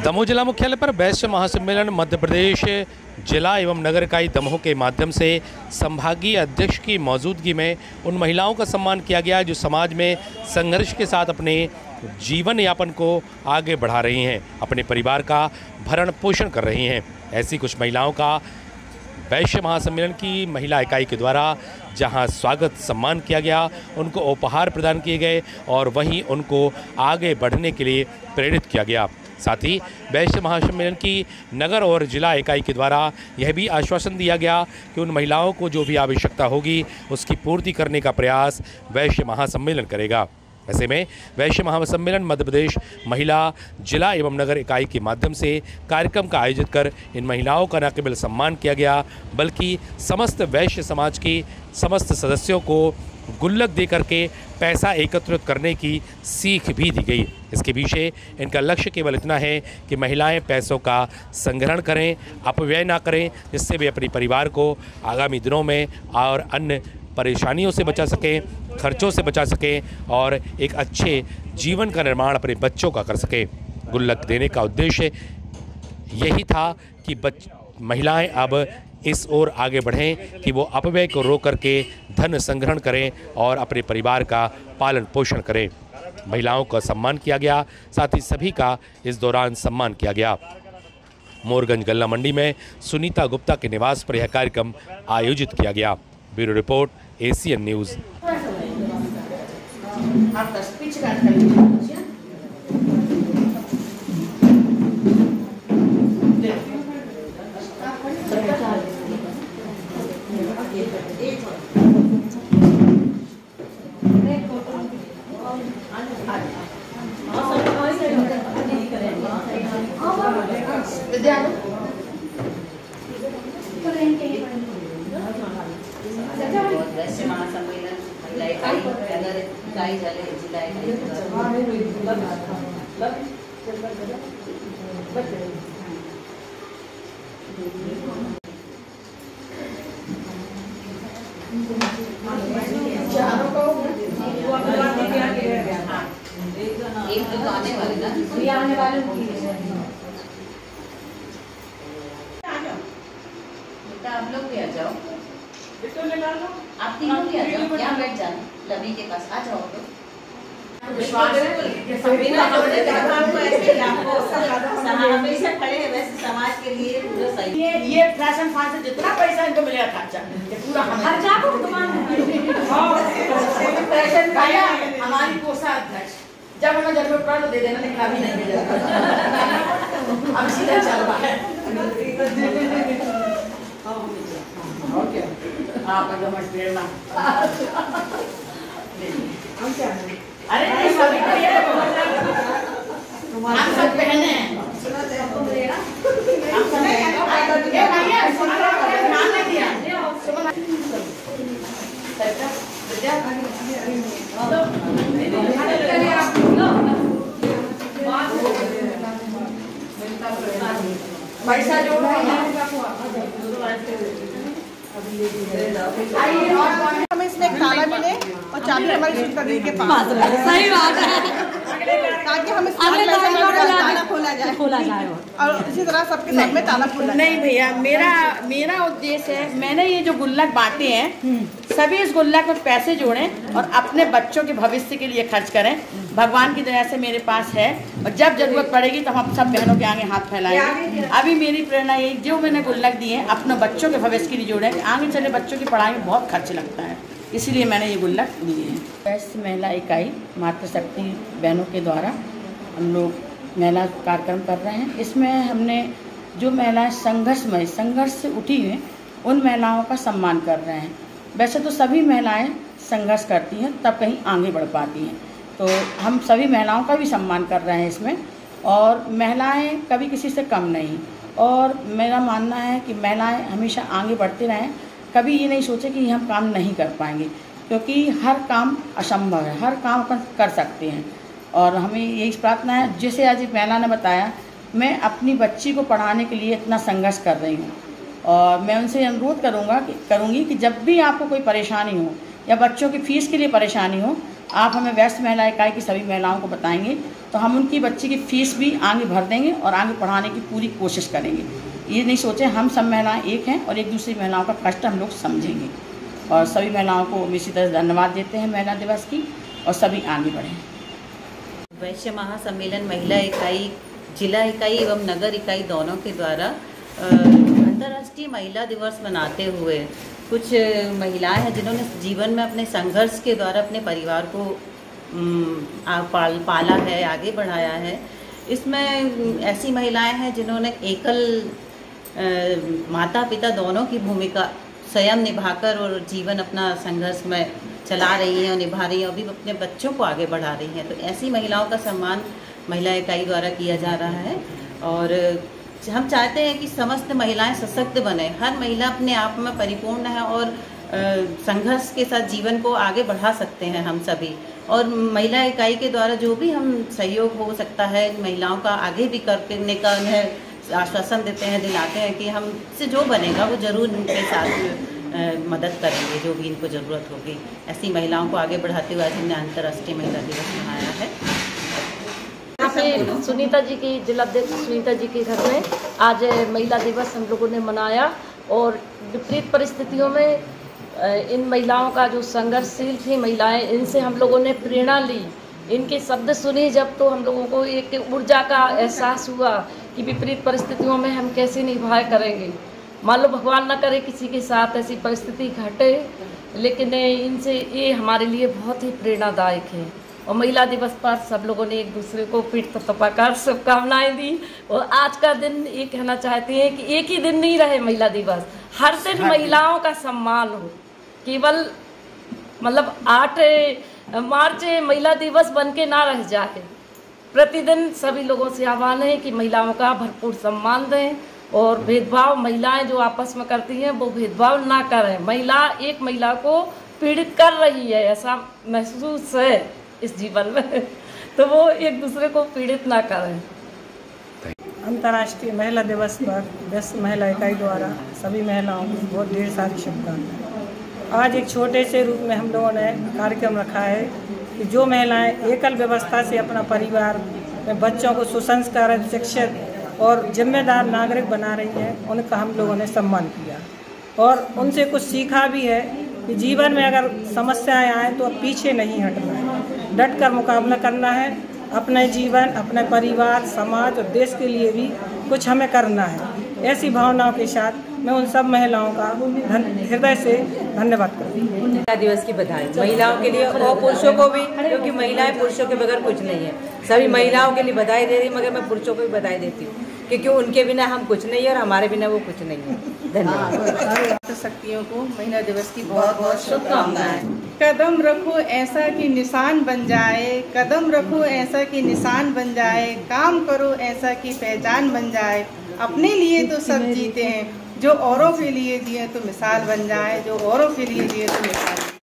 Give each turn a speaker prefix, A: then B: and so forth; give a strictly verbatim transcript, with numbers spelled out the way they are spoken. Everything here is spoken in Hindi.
A: दमोह जिला मुख्यालय पर वैश्य महासम्मेलन मध्य प्रदेश जिला एवं नगर इकाई दमोह के माध्यम से संभागीय अध्यक्ष की मौजूदगी में उन महिलाओं का सम्मान किया गया जो समाज में संघर्ष के साथ अपने जीवन यापन को आगे बढ़ा रही हैं, अपने परिवार का भरण पोषण कर रही हैं। ऐसी कुछ महिलाओं का वैश्य महासम्मेलन की महिला इकाई के द्वारा जहां स्वागत सम्मान किया गया, उनको उपहार प्रदान किए गए और वहीं उनको आगे बढ़ने के लिए प्रेरित किया गया। साथ ही वैश्य महासम्मेलन की नगर और जिला इकाई के द्वारा यह भी आश्वासन दिया गया कि उन महिलाओं को जो भी आवश्यकता होगी उसकी पूर्ति करने का प्रयास वैश्य महासम्मेलन करेगा। ऐसे में वैश्य महासम्मेलन मध्य प्रदेश महिला जिला एवं नगर इकाई के माध्यम से कार्यक्रम का आयोजित कर इन महिलाओं का न केवल सम्मान किया गया बल्कि समस्त वैश्य समाज की समस्त सदस्यों को गुल्लक दे करके पैसा एकत्रित करने की सीख भी दी गई। इसके पीछे इनका लक्ष्य केवल इतना है कि महिलाएं पैसों का संग्रहण करें, अपव्यय ना करें, जिससे वे अपने परिवार को आगामी दिनों में और अन्य परेशानियों से बचा सकें, खर्चों से बचा सकें और एक अच्छे जीवन का निर्माण अपने बच्चों का कर सकें। गुल्लक देने का उद्देश्य यही था कि बच महिलाएं अब इस ओर आगे बढ़ें कि वो अपव्यय को रोक करके धन संग्रहण करें और अपने परिवार का पालन पोषण करें। महिलाओं का सम्मान किया गया, साथ ही सभी का इस दौरान सम्मान किया गया। मोरगंज गल्ला मंडी में सुनीता गुप्ता के निवास पर यह कार्यक्रम आयोजित किया गया। Bureau report, ACN news.
B: वैश्य महासम्मेलन महिला इकाई नगर इकाई जिला एक तो आने वाले ना आने वाले आप लोग भी आ जाओ, आप तीनों भी आ जाओ, यहाँ बैठ जाना लवी के पास, आ जाओ तो हमेशा खड़े हैं वैसे समाज के लिए पूरा सही।
C: ये ये फैशन फान से जितना पैसा इनको मिलेगा खर्चा ये पूरा खर्चा को फैशन खाया हमारी कोषा अध्यक्ष जब हमें जरूरत पड़ा तो दे देना, लेकिन अभी नहीं दे अब सीधा चल रहा है। ओके आप अगर मत प्रेरणा हम क्या अरे नहीं सभी को ये हम सब पहने हैं हम सब ये भैया सुना ध्यान नहीं दिया सुना विद्या पैसा जोड़ो
D: हमें इसमें एक ताला मिले और चाबी हमारी सुंदरी के पास
E: सही बात है,
D: ताकि हम ताला खोला जाए खोला जाए और इसी तरह सबके सब में ताला खोला।
C: नहीं भैया, मेरा मेरा उद्देश्य है, मैंने ये जो गुल्लक बांटे हैं सभी इस गुल्लक में पैसे जोड़ें और अपने बच्चों के भविष्य के लिए खर्च करें। भगवान की दया से मेरे पास है और जब जरूरत पड़ेगी तो हम सब बहनों के आगे हाथ फैलाएंगे। अभी मेरी प्रेरणा यही, जो मैंने गुल्लक दिए हैं अपने बच्चों के भविष्य के लिए जोड़ें। आगे चले बच्चों की पढ़ाई में बहुत खर्च लगता है, इसलिए मैंने ये गुल्लक दिए हैं। वैश्य महिला इकाई मातृशक्ति बहनों के द्वारा हम लोग महिला कार्यक्रम कर रहे हैं। इसमें हमने जो महिलाएं संघर्षमय संघर्ष से उठी हैं उन महिलाओं का सम्मान कर रहे हैं। वैसे तो सभी महिलाएं संघर्ष करती हैं तब कहीं आगे बढ़ पाती हैं, तो हम सभी महिलाओं का भी सम्मान कर रहे हैं इसमें। और महिलाएं कभी किसी से कम नहीं, और मेरा मानना है कि महिलाएं हमेशा आगे बढ़ते रहें, कभी ये नहीं सोचे कि हम काम नहीं कर पाएंगे, क्योंकि हर काम असंभव है, हर काम अपन कर सकते हैं। और हमें यही प्रार्थना है, जैसे आज एक महिला ने बताया, मैं अपनी बच्ची को पढ़ाने के लिए इतना संघर्ष कर रही हूँ और मैं उनसे अनुरोध करूँगा कि करूँगी कि जब भी आपको कोई परेशानी हो या बच्चों की फ़ीस के लिए परेशानी हो, आप हमें वैश्य महिला इकाई की सभी महिलाओं को बताएंगे तो हम उनकी बच्ची की फ़ीस भी आगे भर देंगे और आगे पढ़ाने की पूरी कोशिश करेंगे। ये नहीं सोचें, हम सब महिलाएं एक हैं और एक दूसरी महिलाओं का कष्ट हम लोग समझेंगे। और सभी महिलाओं को इसी तरह धन्यवाद देते हैं महिला दिवस की, और सभी आगे बढ़ें।
B: वैश्य महासम्मेलन महिला इकाई, जिला इकाई एवं नगर इकाई दोनों के द्वारा अंतर्राष्ट्रीय महिला दिवस मनाते हुए कुछ महिलाएं हैं जिन्होंने जीवन में अपने संघर्ष के द्वारा अपने परिवार को पाल पाला है, आगे बढ़ाया है। इसमें ऐसी महिलाएं हैं जिन्होंने एकल माता पिता दोनों की भूमिका स्वयं निभाकर और जीवन अपना संघर्ष में चला रही हैं और निभा रही हैं, अभी अपने बच्चों को आगे बढ़ा रही हैं। तो ऐसी महिलाओं का सम्मान महिला इकाई द्वारा किया जा रहा है और हम चाहते हैं कि समस्त महिलाएं सशक्त बने। हर महिला अपने आप में परिपूर्ण है और संघर्ष के साथ जीवन को आगे बढ़ा सकते हैं हम सभी। और महिला इकाई के द्वारा जो भी हम सहयोग हो सकता है महिलाओं का आगे भी करने का उन्हें आश्वासन देते हैं, दिलाते हैं कि हमसे जो बनेगा वो ज़रूर इनके साथ मदद करेंगे, जो भी इनको ज़रूरत होगी। ऐसी महिलाओं को आगे बढ़ाते हुए आज हमने अंतर्राष्ट्रीय महिला दिवस मनाया है।
E: यहाँ पे सुनीता जी की, जिलाध्यक्ष सुनीता जी के घर में आज महिला दिवस हम लोगों ने मनाया और विपरीत परिस्थितियों में इन महिलाओं का जो संघर्षशील थी महिलाएं, इनसे हम लोगों ने प्रेरणा ली। इनके शब्द सुनी जब तो हम लोगों को एक ऊर्जा का एहसास हुआ कि विपरीत परिस्थितियों में हम कैसे निभाए करेंगे। मान लो भगवान न करे किसी के साथ ऐसी परिस्थिति घटे, लेकिन इनसे ये हमारे लिए बहुत ही प्रेरणादायक है। और महिला दिवस पर सब लोगों ने एक दूसरे को पीठ पर थप्पड़ शुभकामनाएं दी। और आज का दिन ये कहना चाहते हैं कि एक ही दिन नहीं रहे महिला दिवस, हर दिन महिलाओं का सम्मान हो। केवल मतलब आठ मार्च महिला दिवस बन के ना रह जाए। प्रतिदिन सभी लोगों से आह्वान है कि महिलाओं का भरपूर सम्मान दें और भेदभाव महिलाएं जो आपस में करती हैं वो भेदभाव ना करें। महिला एक महिला को पीड़ित कर रही है ऐसा महसूस है इस जीवन में, तो वो एक दूसरे को पीड़ित ना करें।
F: अंतर्राष्ट्रीय महिला दिवस पर वैश्य महिला इकाई द्वारा सभी महिलाओं को बहुत ढेर सारी शुभकामनाएं। आज एक छोटे से रूप में हम लोगों ने कार्यक्रम रखा है कि जो महिलाएं एकल व्यवस्था से अपना परिवार में बच्चों को सुसंस्कारित, शिक्षित और जिम्मेदार नागरिक बना रही हैं, उनका हम लोगों ने सम्मान किया और उनसे कुछ सीखा भी है कि जीवन में अगर समस्याएं आए तो अब पीछे नहीं हटना है, डट कर मुकाबला करना है। अपने जीवन, अपने परिवार, समाज और देश के लिए भी कुछ हमें करना है। ऐसी भावनाओं के साथ मैं उन सब महिलाओं का हृदय से धन्यवाद करती हूँ।
G: महिला दिवस की बधाई महिलाओं के लिए और पुरुषों को भी, क्योंकि महिलाएं पुरुषों के बगैर कुछ नहीं है। सभी महिलाओं के लिए बधाई दे रही, मगर मैं पुरुषों को भी बधाई देती हूँ क्योंकि उनके बिना हम कुछ नहीं है और हमारे बिना वो कुछ नहीं है। धन्यवाद।
D: शक्तियों को महिला दिवस की बहुत बहुत शुभकामनाएं। कदम रखो ऐसा कि निशान बन जाए, कदम रखो ऐसा कि निशान बन जाए, काम करो ऐसा कि पहचान बन जाए। अपने लिए तो सब जीते हैं, जो औरों के लिए जिए तो मिसाल बन जाए, जो औरों के लिए जिए तो मिसाल।